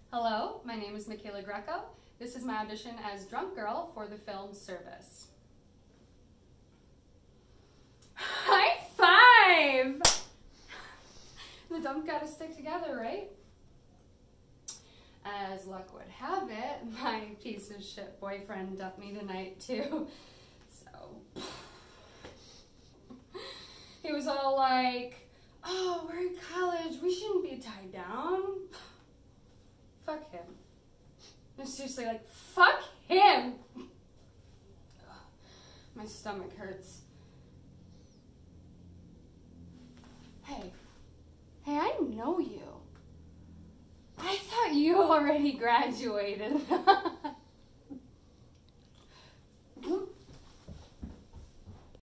Hello, my name is Micayla Greco. This is my audition as Drunk Girl for the film Service. High five! The dump gotta stick together, right? As luck would have it, my piece of shit boyfriend dumped me tonight too. So, he was all like, oh, we're in college, we shouldn't be tied down. Fuck him. No, seriously, like, fuck him! Ugh, my stomach hurts. Hey, I know you. I thought you already graduated.